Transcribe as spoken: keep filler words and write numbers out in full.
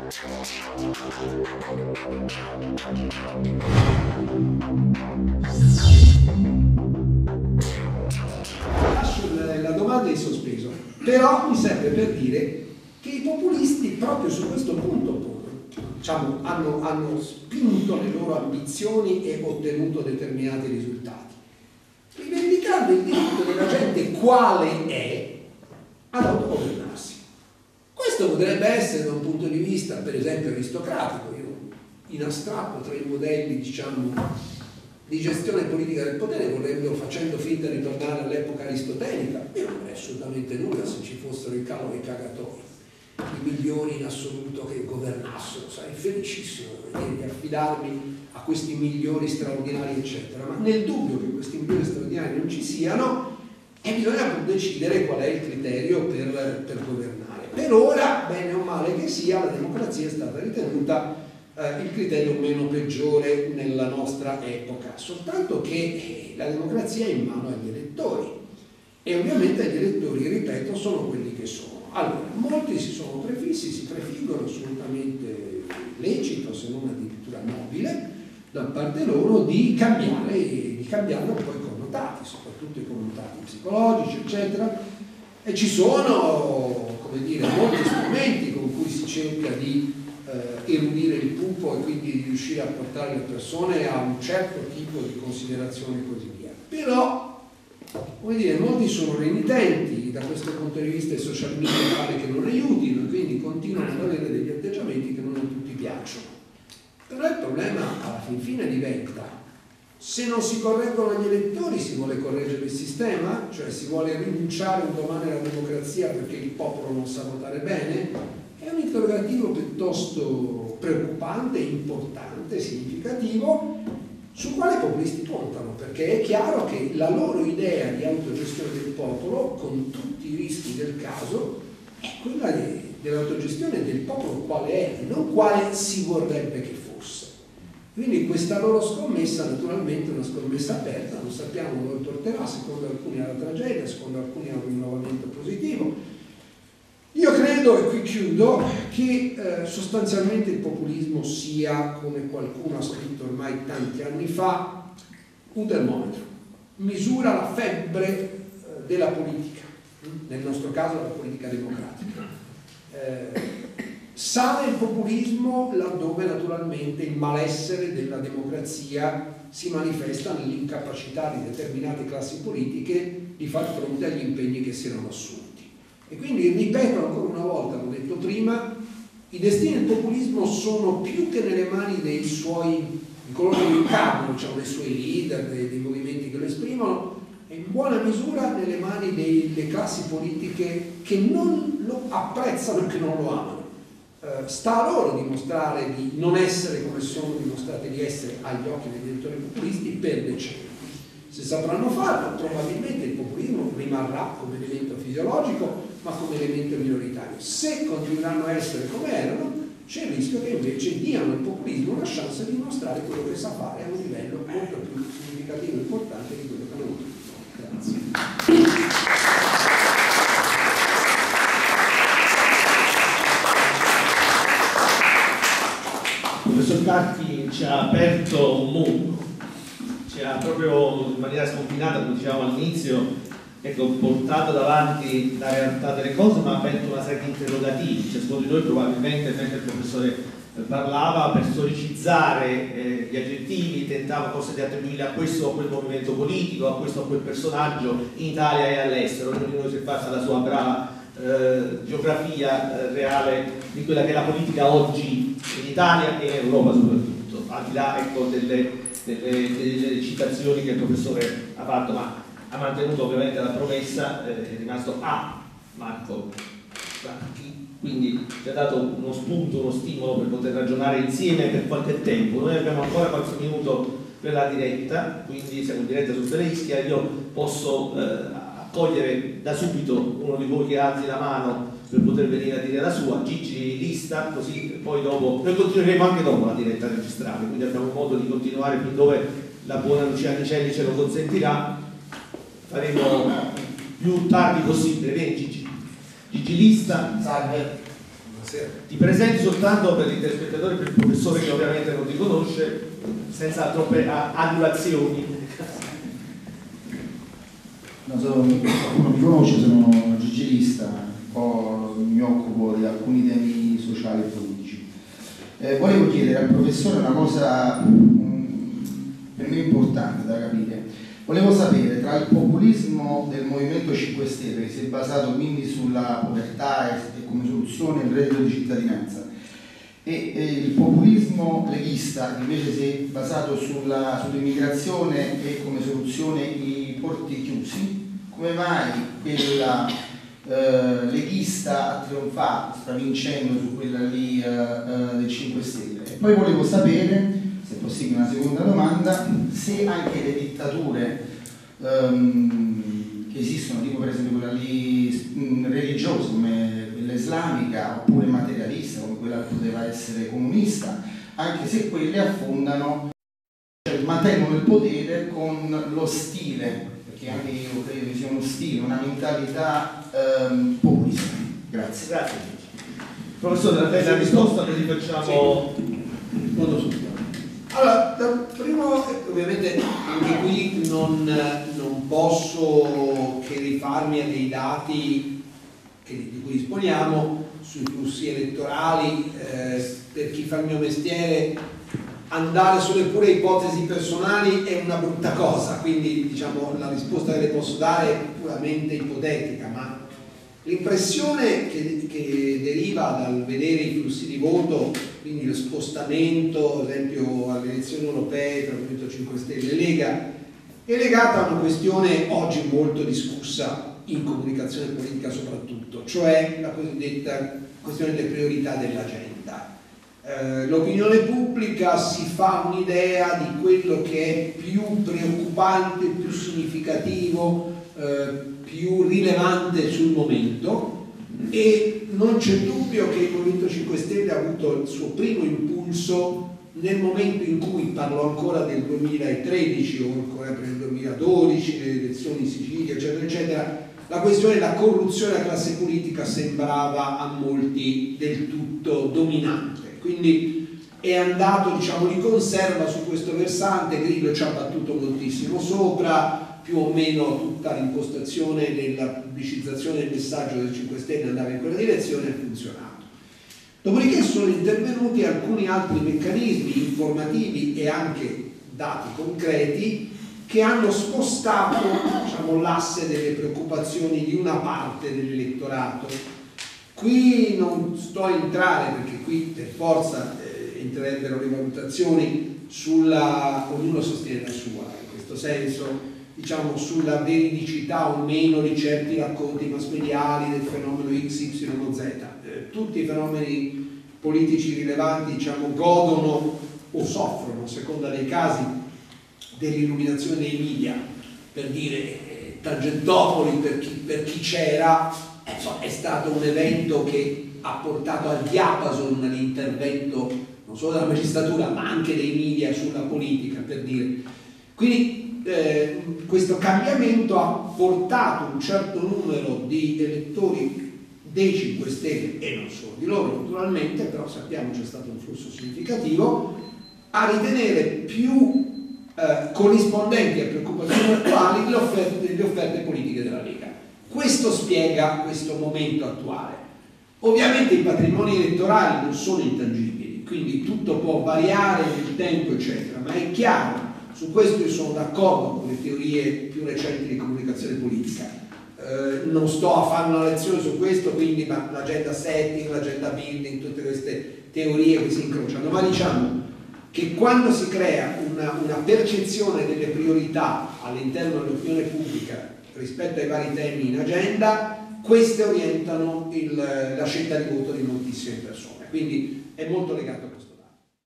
Lascio la domanda in sospeso, però mi serve per dire che i populisti proprio su questo punto diciamo, hanno, hanno spinto le loro ambizioni e ottenuto determinati risultati, rivendicando il diritto della gente quale è ad autogovernarsi. Questo potrebbe essere da un punto di vista per esempio aristocratico. Io in astratto tra i modelli diciamo di gestione politica del potere, volendo, facendo finta di tornare all'epoca aristotelica, io non avrei assolutamente nulla se ci fossero i cavoli e i cagatori, i migliori in assoluto che governassero, sarei felicissimo di affidarmi a questi migliori straordinari eccetera, ma nel dubbio che questi migliori straordinari non ci siano, e bisogna decidere qual è il criterio per, per governare. Per ora, bene o male che sia, la democrazia è stata ritenuta eh, il criterio meno peggiore nella nostra epoca, soltanto che eh, la democrazia è in mano agli elettori e ovviamente gli elettori, ripeto, sono quelli che sono. Allora, molti si sono prefissi, si prefiggono assolutamente lecito, se non addirittura nobile, da parte loro di cambiare, di cambiarne poi i connotati, soprattutto i connotati psicologici, eccetera, e ci sono, come dire, molti strumenti con cui si cerca di eh, erudire il pupo e quindi di riuscire a portare le persone a un certo tipo di considerazione e così via. Però, come dire, molti sono renitenti, da questo punto di vista i social media pare che non aiutino e quindi continuano ad avere degli atteggiamenti che non a tutti piacciono. Però il problema alla fin fine diventa: se non si correggono gli elettori si vuole correggere il sistema? Cioè si vuole rinunciare un domani alla democrazia perché il popolo non sa votare bene? È un interrogativo piuttosto preoccupante, importante, significativo, sul quale i populisti puntano, perché è chiaro che la loro idea di autogestione del popolo, con tutti i rischi del caso, è quella dell'autogestione del popolo quale è, non quale si vorrebbe che fosse. Quindi questa loro scommessa naturalmente è una scommessa aperta, non sappiamo dove porterà, secondo alcuni alla tragedia, secondo alcuni a un rinnovamento positivo. Io credo, e qui chiudo, che eh, sostanzialmente il populismo sia, come qualcuno ha scritto ormai tanti anni fa, un termometro, misura la febbre eh, della politica, nel nostro caso la politica democratica. Eh, Sale il populismo laddove naturalmente il malessere della democrazia si manifesta nell'incapacità di determinate classi politiche di far fronte agli impegni che si erano assunti. E quindi, ripeto ancora una volta, l'ho detto prima, i destini del populismo sono più che nelle mani dei suoi, di coloro che lo incarnano, cioè dei suoi leader, dei, dei movimenti che lo esprimono, e in buona misura nelle mani delle classi politiche che non lo apprezzano e che non lo amano. Uh, sta a loro dimostrare di non essere come sono dimostrate di essere agli occhi degli elettori populisti per decenni. Se sapranno farlo, probabilmente il populismo rimarrà come elemento fisiologico, ma come elemento minoritario. Se continueranno a essere come erano, c'è il rischio che invece diano al populismo una chance di dimostrare quello che sa fare a un livello molto più significativo e importante di quello che hanno avuto. Grazie. Il professor Carchi ci ha aperto un mondo, ci ha proprio in maniera sconfinata, come dicevamo all'inizio, ecco, portato davanti la realtà delle cose, ma ha aperto una serie di interrogativi. Ciascuno di noi probabilmente, mentre il professore parlava, per storicizzare eh, gli aggettivi, tentava forse di attribuirli a questo o a quel movimento politico, a questo o a quel personaggio in Italia e all'estero. Ognuno di noi si è fatta la sua brava eh, geografia eh, reale di quella che è la politica oggi in Italia e in Europa soprattutto, al di là, ecco, delle, delle, delle citazioni che il professore ha fatto, ma ha mantenuto ovviamente la promessa, eh, è rimasto a Marco Franchi, quindi ci ha dato uno spunto, uno stimolo per poter ragionare insieme per qualche tempo. Noi abbiamo ancora qualche minuto per la diretta, quindi siamo in diretta su Teleischia. Io posso eh, accogliere da subito uno di voi che alzi la mano per poter venire a dire la sua, Gigi Lista, così poi dopo, noi continueremo anche dopo la diretta registrale, quindi abbiamo modo di continuare fin dove la buona Lucia Nicelli ce lo consentirà, faremo più tardi possibile. Vieni Gigi. Gigi Lista. Salve. Ti presenti soltanto per il telespettatore, per il professore che ovviamente non ti conosce, senza troppe adulazioni. No, sono, qualcuno mi conosce, sono gigilista, un po' mi occupo di alcuni temi sociali e politici. Eh, volevo chiedere al professore una cosa mh, per me importante da capire. Volevo sapere, tra il populismo del Movimento cinque Stelle, che si è basato quindi sulla povertà e come soluzione il reddito di cittadinanza, e, e il populismo leghista, che invece si è basato sulla, sull'immigrazione e come soluzione i porti chiusi, come mai quella eh, leghista ha trionfato, sta vincendo su quella lì eh, eh, del cinque Stelle? E poi volevo sapere, se è possibile una seconda domanda, se anche le dittature um, che esistono, tipo per esempio quella lì mh, religiosa come quella islamica, oppure materialista come quella che poteva essere comunista, anche se quelle affondano, cioè mantengono il potere con lo stile, perché anche io credo che sia uno stile, una mentalità um, populista. Grazie. Grazie. Professore, la stessa risposta così facciamo... Sì. Allora, primo, ovviamente anche qui non, non posso che rifarmi a dei dati che, di cui disponiamo sui flussi elettorali. Eh, per chi fa il mio mestiere andare sulle pure ipotesi personali è una brutta cosa, quindi diciamo la risposta che le posso dare è puramente ipotetica, ma l'impressione che, che deriva dal vedere i flussi di voto, quindi lo spostamento, ad esempio alle elezioni europee tra Movimento cinque Stelle e Lega, è legata a una questione oggi molto discussa in comunicazione politica soprattutto, cioè la cosiddetta questione delle priorità dell'agenda. Eh, l'opinione pubblica si fa un'idea di quello che è più preoccupante, più significativo, eh, più rilevante sul momento, e non c'è dubbio che il Movimento cinque Stelle ha avuto il suo primo impulso nel momento in cui, parlo ancora del duemilatredici o ancora per il duemiladodici, le elezioni in Sicilia eccetera eccetera, la questione della corruzione della classe politica sembrava a molti del tutto dominante, quindi è andato diciamo di conserva su questo versante. Grillo ci ha battuto moltissimo sopra, più o meno tutta l'impostazione della pubblicizzazione del messaggio del cinque Stelle andava in quella direzione e ha funzionato. Dopodiché sono intervenuti alcuni altri meccanismi informativi e anche dati concreti che hanno spostato diciamo, l'asse delle preoccupazioni di una parte dell'elettorato. Qui non sto a entrare, perché qui per forza eh, entrerebbero le valutazioni sulla, ognuno sostiene la sua, in questo senso, diciamo sulla veridicità o meno di certi racconti massmediali del fenomeno X Y Z. Eh, tutti i fenomeni politici rilevanti diciamo, godono o soffrono, a seconda dei casi, dell'illuminazione dei media. Per dire, eh, Tangentopoli per chi, per chi c'era eh, è stato un evento che ha portato al diapason l'intervento non solo della magistratura ma anche dei media sulla politica, per dire. Quindi Eh, questo cambiamento ha portato un certo numero di elettori dei cinque Stelle e non solo di loro naturalmente, però sappiamo c'è stato un flusso significativo, a ritenere più eh, corrispondenti a preoccupazioni attuali le offerte, le offerte politiche della Lega. Questo spiega questo momento attuale. Ovviamente i patrimoni elettorali non sono intangibili, quindi tutto può variare nel tempo eccetera, ma è chiaro. Su questo io sono d'accordo con le teorie più recenti di comunicazione politica. Eh, non sto a fare una lezione su questo, quindi l'agenda setting, l'agenda building, tutte queste teorie che si incrociano, ma diciamo che quando si crea una, una percezione delle priorità all'interno dell'opinione pubblica rispetto ai vari temi in agenda, queste orientano il, la scelta di voto di moltissime persone, quindi è molto legato a questo.